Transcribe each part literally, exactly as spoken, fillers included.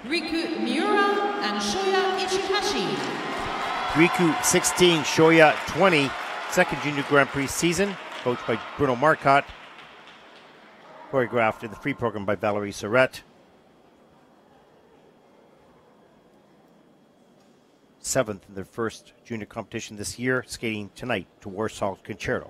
Riku, Miura, and Shoya, Ichihashi. Riku sixteen, Shoya twenty, second Junior Grand Prix season, coached by Bruno Marcotte, choreographed in the free program by Valerie Surette. Seventh in their first junior competition this year, skating tonight to Warsaw Concerto.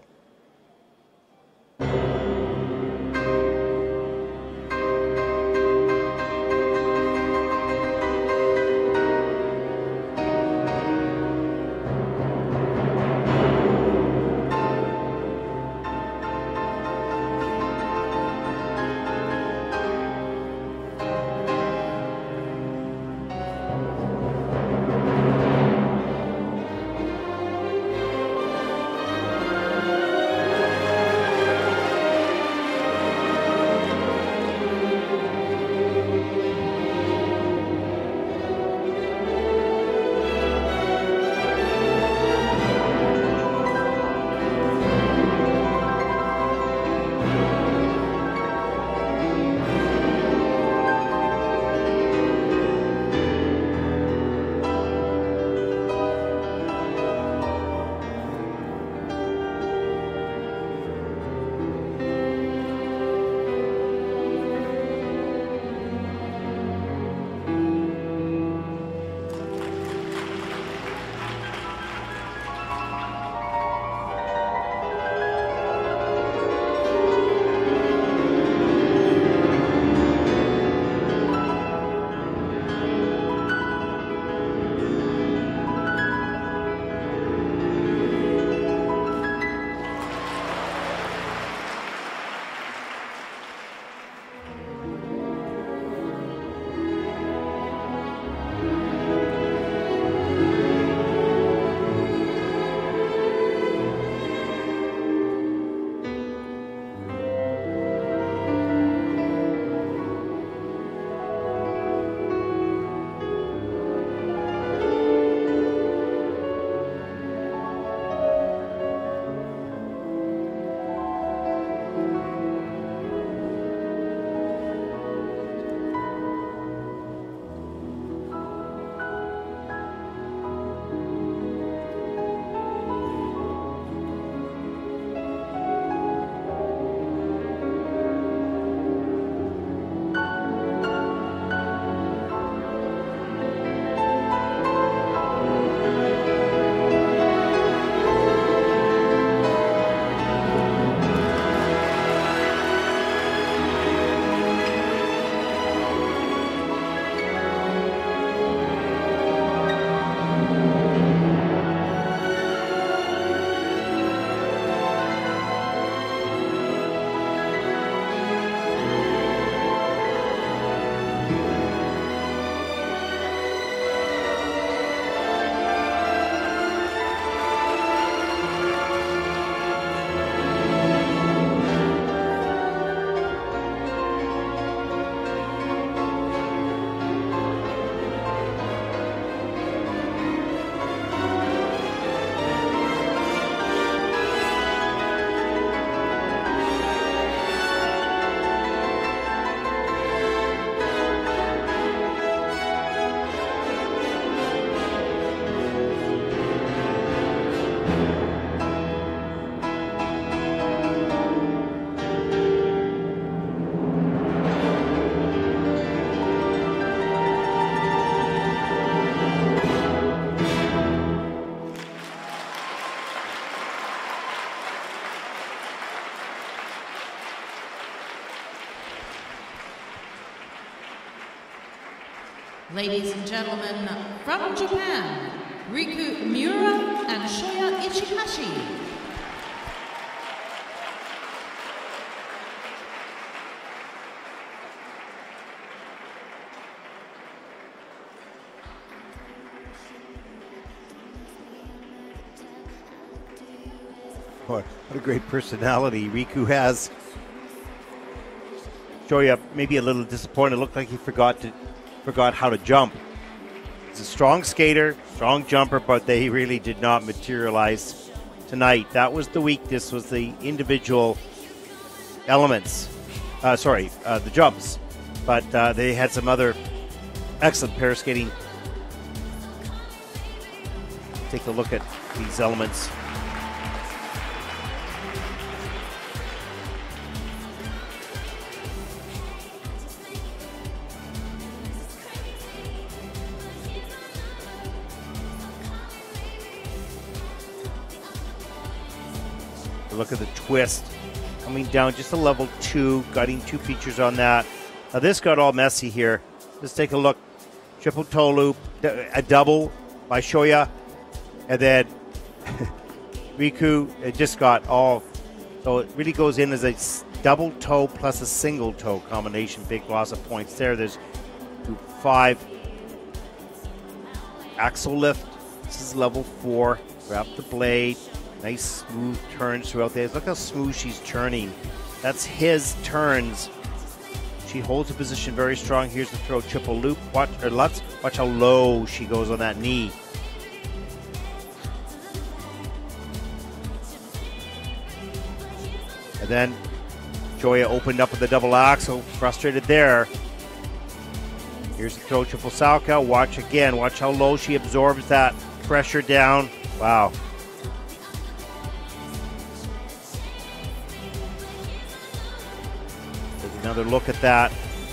Ladies and gentlemen, from Japan, Riku, Miura, and Shoya, Ichihashi. What a great personality Riku has. Shoya maybe a little disappointed. It looked like he forgot to forgot how to jump. He's a strong skater, strong jumper, but they really did not materialize tonight. That was the weakness, was the individual elements. Uh, sorry, uh, the jumps. But uh, they had some other Excellent pair skating. Take a look at these elements. Look at the twist coming down just a level two, gutting two features on that. Now this got all messy here. Let's take a look. Triple toe loop, a double by Shoya, and then Riku. It just got all. So it really goes in as a double toe plus a single toe combination. Big loss of points there. There's five. Axle lift. This is level four. Grab the blade. Nice smooth turns throughout there. Look how smooth she's turning. That's his turns. She holds the position very strong. Here's the throw, triple loop. Watch, or Lutz, watch how low she goes on that knee. And then Shoya opened up with the double axle. Frustrated there. Here's the throw, triple Salchow. Watch again. Watch how low she absorbs that pressure down. Wow. Another look at that.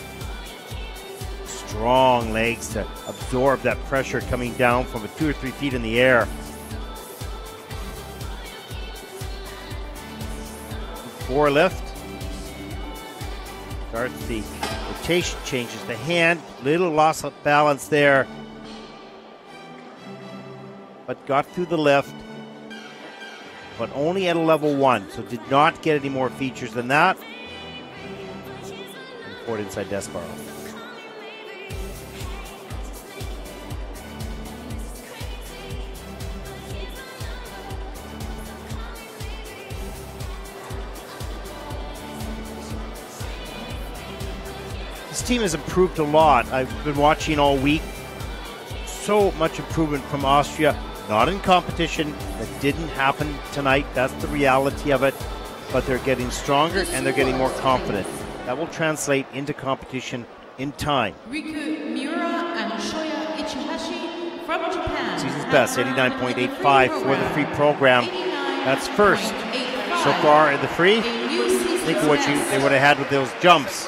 Strong legs to absorb that pressure coming down from two or three feet in the air. Four lift. Starts the rotation, changes the hand. Little loss of balance there. But got through the lift. But only at a level one. So did not get any more features than that. Inside Desparo. This team has improved a lot. I've been watching all week. So much improvement from Austria. Not in competition. That didn't happen tonight. That's the reality of it. But they're getting stronger and they're getting more confident. That will translate into competition in time. Riku, Miura, and Shoya Ichihashi from Japan. Season's best, eighty-nine point eight five for the free program. That's first so far in the free. Think of what you they would have had with those jumps.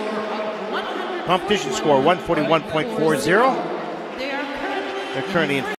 Competition score one forty-one point four zero. They're currently in